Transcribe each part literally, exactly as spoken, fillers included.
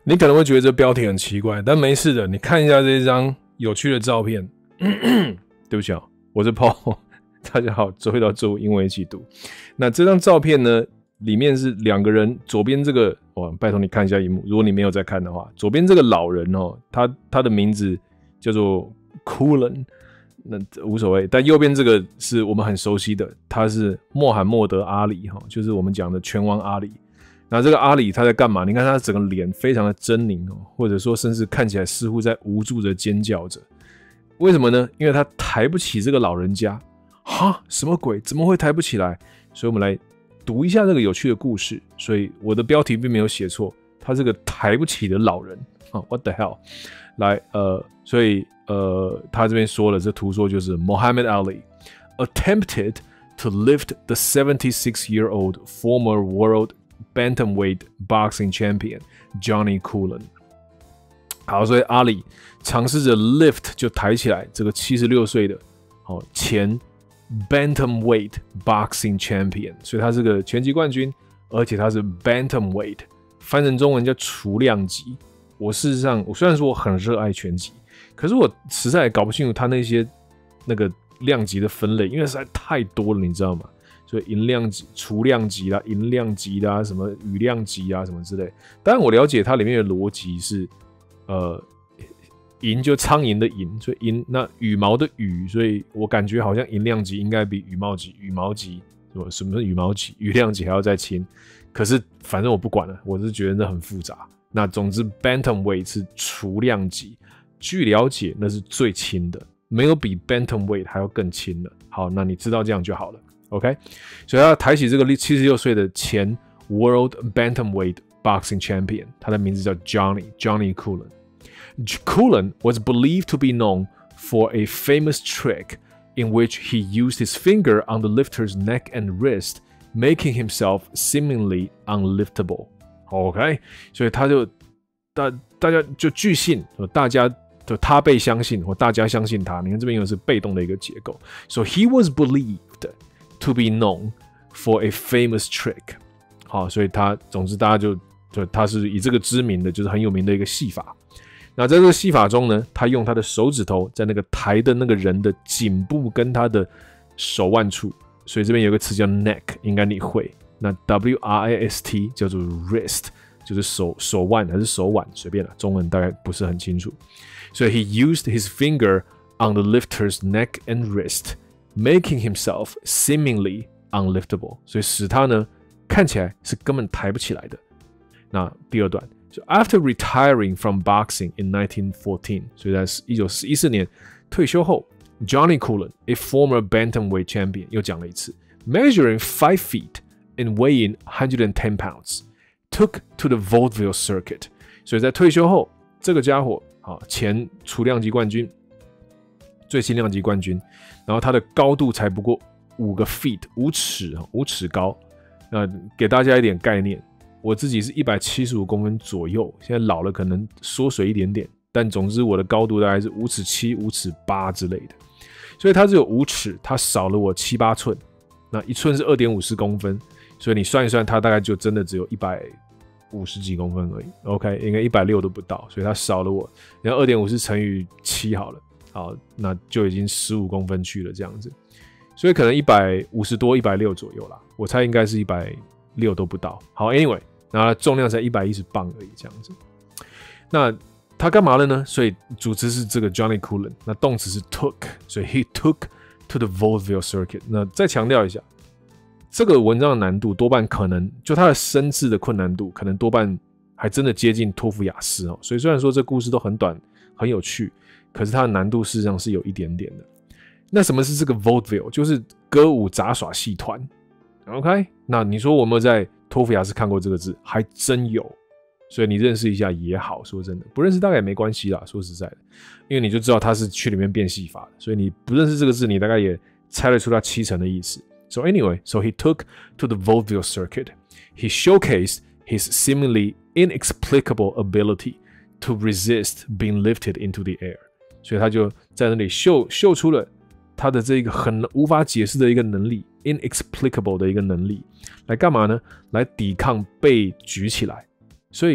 你可能会觉得这标题很奇怪，但没事的，你看一下这张有趣的照片。对不起啊，我是 Paul， 大家好，周一到周五英文一起读。那这张照片呢，里面是两个人，左边这个，哇，拜托你看一下萤幕，如果你没有在看的话，左边这个老人哦，他他的名字叫做 Cullen， 那无所谓，但右边这个是我们很熟悉的，他是穆罕默德阿里哈，就是我们讲的拳王阿里。那这个阿里他在干嘛？你看他整个脸非常的狰狞哦，或者说甚至看起来似乎在无助的尖叫着。为什么呢？因为他抬不起这个老人家。哈，什么鬼？怎么会抬不起来？所以我们来读一下这个有趣的故事。所以我的标题并没有写错，他是个抬不起的老人啊 ！What the hell？ 来，呃，所以呃，他这边说了，这图说就是 Muhammad Ali attempted to lift the seventy-six-year-old former world bantamweight boxing champion Johnny Cullen。好，所以阿里尝试着 lift 就抬起来这个七十六岁的好前 bantamweight boxing champion， 所以他是个拳击冠军，而且他是 bantamweight， 翻成中文叫雏量级。我事实上，我虽然说我很热爱拳击，可是我实在也搞不清楚他那些那个量级的分类，因为实在太多了，你知道吗？所以银量级、雏量级啦、银量级啦、什么羽量级啊什么之类。当然我了解它里面的逻辑是。呃，银就苍蝇的银，所以银那羽毛的羽，所以我感觉好像银量级应该比羽毛级、羽毛级什么是羽毛级、羽量级还要再轻。可是反正我不管了，我是觉得那很复杂。那总之 ，bantamweight 是雏量级，据了解那是最轻的，没有比 bantamweight 还要更轻的。好，那你知道这样就好了 ，OK？ 所以他抬起这个七十六岁的前 World Bantamweight Boxing Champion， 他的名字叫 Johnny Johnny Cullen。Cullen was believed to be known for a famous trick in which he used his finger on the lifter's neck and wrist, making himself seemingly unliftable. OK， 所以他就大大家就据信，大家就他被相信，或大家相信他。你看这边又是被动的一个结构。So he was believed to be known for a famous trick. 好，所以他总之大家就就他是以这个知名的，就是很有名的一个戏法。那在这个戏法中呢，他用他的手指头在那个抬的那个人的颈部跟他的手腕处，所以这边有个词叫 neck， 应该你会。那 W R I S T 叫做 wrist， 就是手手腕还是手腕，随便了，中文大概不是很清楚。所以 he used his finger on the lifter's neck and wrist, making himself seemingly unliftable， 所以使他呢看起来是根本抬不起来的。那第二段。So after retiring from boxing in nineteen fourteen， 所以在一九一四年退休后 ，Johnny Cullen, a former bantamweight champion， 又讲了一次 ，measuring five feet and weighing one hundred ten pounds, took to the vaudeville circuit。所以在退休后，这个家伙啊，前雏量级冠军，最轻量级冠军，然后他的高度才不过五个 feet， 五尺五尺高。呃，给大家一点概念。我自己是一百七十五公分左右，现在老了可能缩水一点点，但总之我的高度大概是五尺七、五尺八之类的，所以它只有五尺，它少了我七八寸，那一寸是 二点五四公分，所以你算一算，它大概就真的只有一百五十几公分而已 ，OK， 应该一百六都不到，所以它少了我，然后 二点五四乘以七好了，好，那就已经十五公分去了这样子，所以可能一百五十多、一百六左右啦，我猜应该是一百六都不到。好 ，Anyway。然后重量才一百一十磅而已，这样子。那他干嘛了呢？所以主词是这个 Johnny Cullen， 那动词是 took， 所以 he took to the vaudeville circuit。那再强调一下，这个文章的难度多半可能就它的生字的困难度，可能多半还真的接近托福雅思哦。所以虽然说这故事都很短、很有趣，可是它的难度事实上是有一点点的。那什么是这个 vaudeville？ 就是歌舞杂耍戏团。OK， 那你说我有没有在托福雅思看过这个字？还真有，所以你认识一下也好。说真的，不认识大概也没关系啦。说实在的，因为你就知道他是去里面变戏法的，所以你不认识这个字，你大概也猜得出它七成的意思。So anyway, so he took to the vaudeville circuit. He showcased his seemingly inexplicable ability to resist being lifted into the air. 所以他就在那里秀秀出了他的这个很无法解释的一个能力 ，inexplicable 的一个能力，来干嘛呢？来抵抗被举起来。所以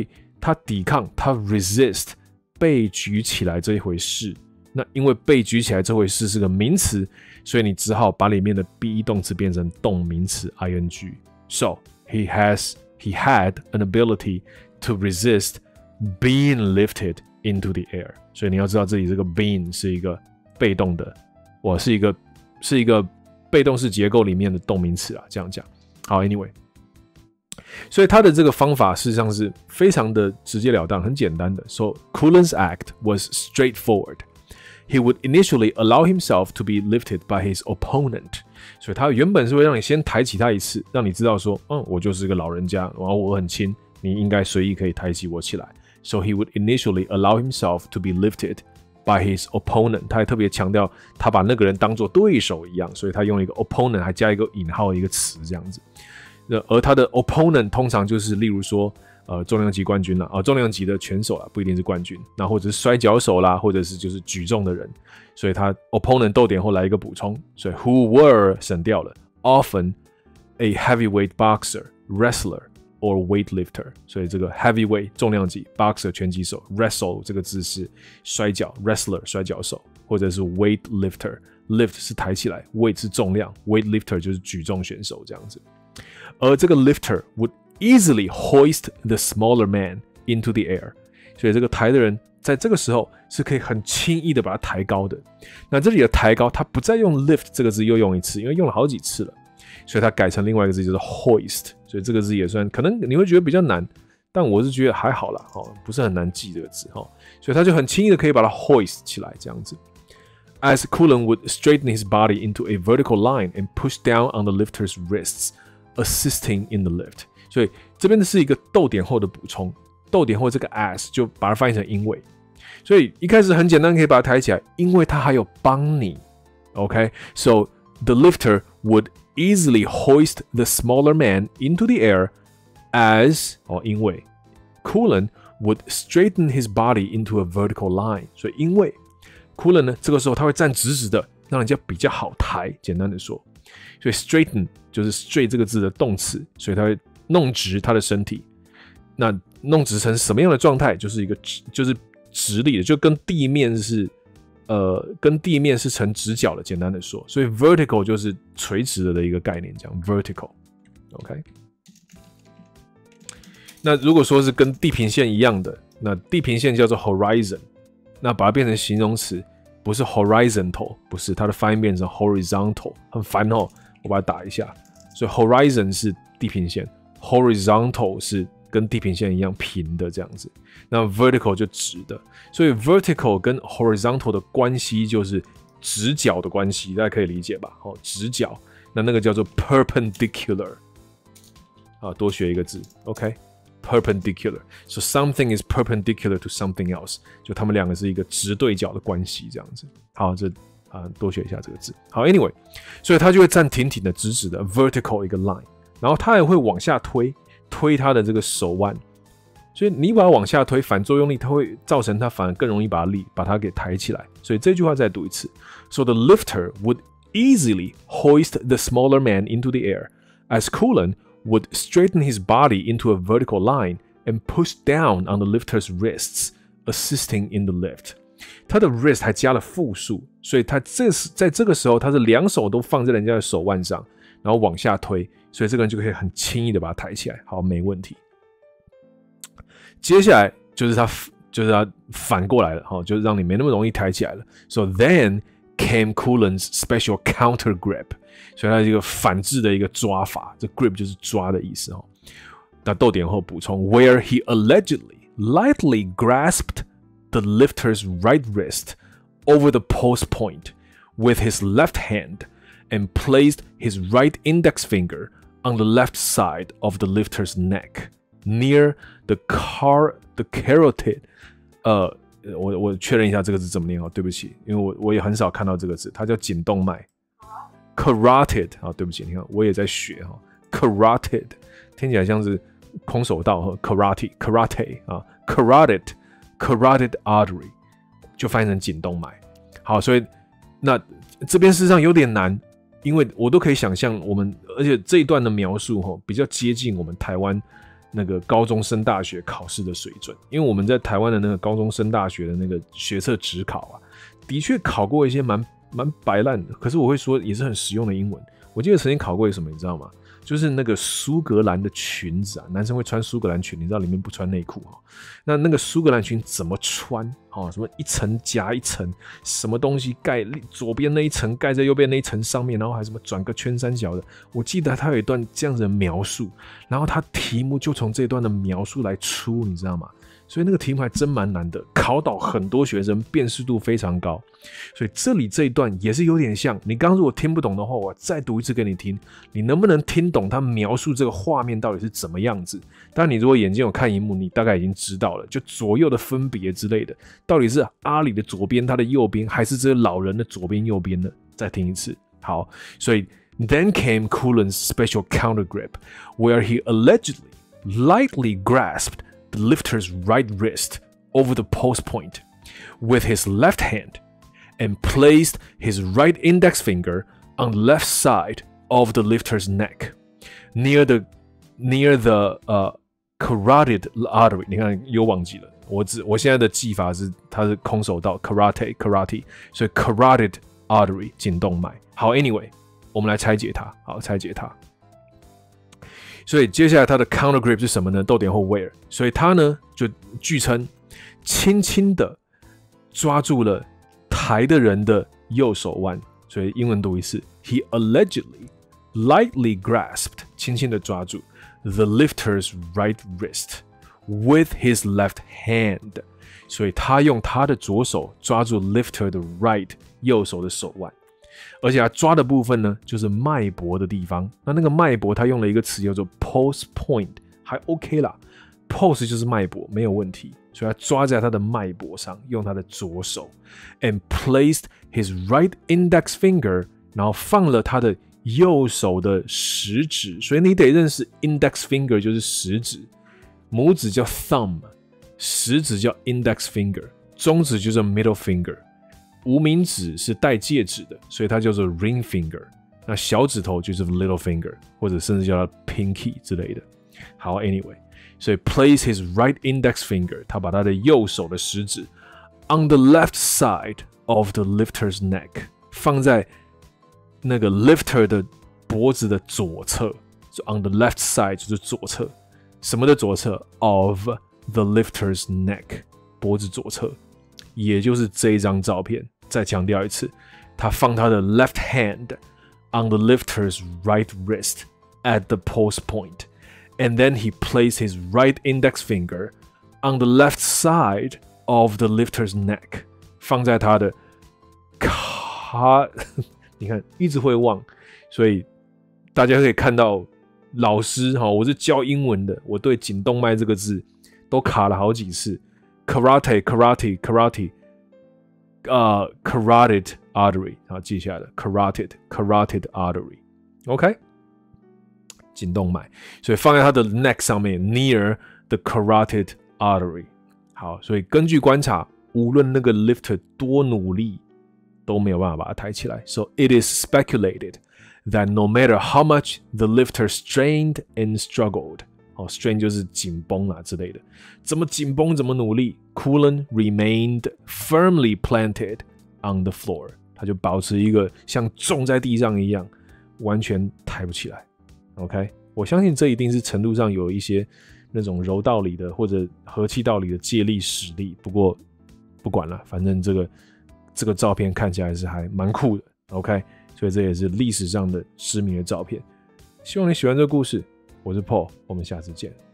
他抵抗，他 resist 被举起来这一回事。那因为被举起来这回事是个名词，所以你只好把里面的 be 动词变成动名词 ing。So he has he had an ability to resist being lifted into the air。所以你要知道这里这个 being 是一个被动的，我是一个是一个被动式结构里面的动名词啊，这样讲。好 ，anyway。所以他的这个方法事实上是非常的直截了当，很简单的。So Cullen's act was straightforward. He would initially allow himself to be lifted by his opponent. 所以他原本是会让你先抬起他一次，让你知道说，嗯，我就是个老人家，然后我很轻，你应该随意可以抬起我起来。So he would initially allow himself to be lifted by his opponent. 他还特别强调，他把那个人当作对手一样，所以他用一个 opponent 还加一个引号的一个词这样子。而他的 opponent 通常就是例如说呃重量级冠军啦，啊重量级的拳手啦，不一定是冠军，那或者是摔跤手啦，或者是就是举重的人，所以他 opponent 逗点后来一个补充，所以 who were 省掉了 often a heavyweight boxer, wrestler or weightlifter， 所以这个 heavyweight 重量级 boxer 拳击手 wrestle 这个字是摔跤 wrestler 摔跤手，或者是 weightlifter lift 是抬起来 weight 是重量 weightlifter 就是举重选手这样子。而这个 lifter would easily hoist the smaller man into the air， 所以这个抬的人在这个时候是可以很轻易的把它抬高的。那这里的抬高，他不再用 lift 这个字又用一次，因为用了好几次了，所以他改成另外一个字，就是 hoist。所以这个字也算，可能你会觉得比较难，但我是觉得还好啦，不是很难记这个字，所以他就很轻易的可以把它 hoist 起来这样子。As Cullen would straighten his body into a vertical line and push down on the lifter's wrists.Assisting in the lift， 所以这边的是一个逗点后的补充，逗点后这个 as 就把它翻译成因为，所以一开始很简单可以把它抬起来，因为它还有帮你 ，OK， so the lifter would easily hoist the smaller man into the air as 哦，因为 Cullen would straighten his body into a vertical line， 所以因为 Cullen 呢，这个时候他会站直直的，让人家比较好抬，简单的说。所以 straighten 就是 straight 这个字的动词，所以它会弄直他的身体。那弄直成什么样的状态？就是一个就是直立的，就跟地面是呃跟地面是成直角的。简单的说，所以 vertical 就是垂直的的一个概念，这样 vertical。OK， 那如果说是跟地平线一样的，那地平线叫做 horizon， 那把它变成形容词。不是 horizontal， 不是，它的发音变成 horizontal， 很烦哦。我把它打一下，所以 horizon 是地平线 ，horizontal 是跟地平线一样平的这样子。那 vertical 就直的，所以 vertical 跟 horizontal 的关系就是直角的关系，大家可以理解吧？哦，直角，那那个叫做 perpendicular， 啊，多学一个字 ，OK。Perpendicular, so something is perpendicular to something else， 就他们两个是一个直对角的关系，这样子。好，这啊多学一下这个字。好 ，anyway， 所以他就会站挺挺的、直直的 vertical 一个 line， 然后他也会往下推，推他的这个手腕，所以你把它往下推，反作用力它会造成它反而更容易把力把它给抬起来。所以这句话再读一次 ，So the lifter would easily hoist the smaller man into the air, as Cullen.would straighten his body into a vertical line and push down on the lifter's wrists, assisting in the lift. 他的 wrist 还加了复数，所以他这在这个时候他是两手都放在人家的手腕上，然后往下推，所以这个人就可以很轻易的把它抬起来。好，没问题。接下来就是他就是他反过来了，哈，就是让你没那么容易抬起来了。So then.Came Cullen's special counter grip， 所以它是一个反制的一个抓法，这 grip 就是抓的意思哦。那逗点后补充 ，where he allegedly lightly grasped the lifter's right wrist over the post point with his left hand and placed his right index finger on the left side of the lifter's neck near the car the carotid， 呃。我我确认一下这个字怎么念哦，对不起，因为我我也很少看到这个字，它叫颈动脉 ，carotid 啊，对不起，你看我也在学哈 ，carotid 听起来像是空手道和 karate karate 啊 ，carotid carotid artery 就翻译成颈动脉。好，所以那这边事实上有点难，因为我都可以想象我们，而且这一段的描述哈比较接近我们台湾那个高中升大学考试的水准。因为我们在台湾的那个高中升大学的那个学测指考啊，的确考过一些蛮蛮白烂的，可是我会说也是很实用的英文。我记得曾经考过什么，你知道吗？就是那个苏格兰的裙子啊，男生会穿苏格兰裙，你知道里面不穿内裤哈。那那个苏格兰裙怎么穿？哦，什么一层夹一层，什么东西盖左边那一层盖在右边那一层上面，然后还什么转个圈三角的。我记得他有一段这样子的描述，然后他题目就从这段的描述来出，你知道吗？所以那个题目还真蛮难的，考倒很多学生，辨识度非常高。所以这里这一段也是有点像，你刚刚如果听不懂的话，我再读一次给你听，你能不能听懂他描述这个画面到底是怎么样子？当然你如果眼睛有看萤幕，你大概已经知道了，就左右的分别之类的，到底是阿里的左边，他的右边，还是这个老人的左边右边呢？再听一次。好，所以 Then came Cullen's special counter grip, where he allegedly lightly grasped the lifter's right wrist over the post point with his left hand and placed his right index finger on the left side of the lifter's neck near the near the uh, carotid artery. 你看又忘记了，我只我现在的记法是它是空手道 karate karate， 所以 carotid artery 颈动脉。好 ，anyway， 我们来拆解它，好拆解它。所以接下来它的 counter grip 是什么呢？逗点后 where， 所以它呢就据称轻轻的抓住了抬的人的右手腕，所以英文读一次 ，He allegedly lightly grasped 轻轻的抓住 the lifter's right wrist with his left hand， 所以他用他的左手抓住 lifter 的 right 右手的手腕。而且他抓的部分呢，就是脉搏的地方。那那个脉搏，他用了一个词叫做 pulse point， 还 OK 啦。pulse 就是脉搏，没有问题。所以他抓在他的脉搏上，用他的左手 ，and placed his right index finger， 然后放了他的右手的食指。所以你得认识 index finger 就是食指，拇指叫 thumb， 食指叫 index finger， 中指就叫 middle finger。无名指是戴戒指的，所以它叫做 ring finger。那小指头就是 little finger， 或者甚至叫它 pinky 之类的。好 ，anyway， 所以 place his right index finger， 他把他的右手的食指 on the left side of the lifter's neck， 放在那个 lifter 的脖子的左侧。so on the left side 就是左侧，什么的左侧 of the lifter's neck， 脖子左侧，也就是这一张照片。再强调一次，他放他的 left hand on the lifter's right wrist at the pulse point, and then he placed his right index finger on the left side of the lifter's neck， 放在他的卡，你看一直会忘，所以大家可以看到老师哈，我是教英文的，我对颈动脉这个字都卡了好几次 ，karate karate karate。呃、uh, carotid artery， 好记下来了 carotid carotid artery，OK，、okay? 颈动脉，所以放在他的 neck 上面 near the carotid artery。好，所以根据观察，无论那个 lifter 多努力，都没有办法把它抬起来。So it is speculated that no matter how much the lifter strained and struggled， 哦 ，strain 就是紧绷啊之类的，怎么紧绷怎么努力 ，Cullen remained firmly planted on the floor， 他就保持一个像种在地上一样，完全抬不起来。OK， 我相信这一定是程度上有一些那种柔道里的或者和气道里的借力使力，不过不管了，反正这个这个照片看起来是还蛮酷的。OK， 所以这也是历史上的知名的照片。希望你喜欢这个故事。我是 Paul， 我们下次见。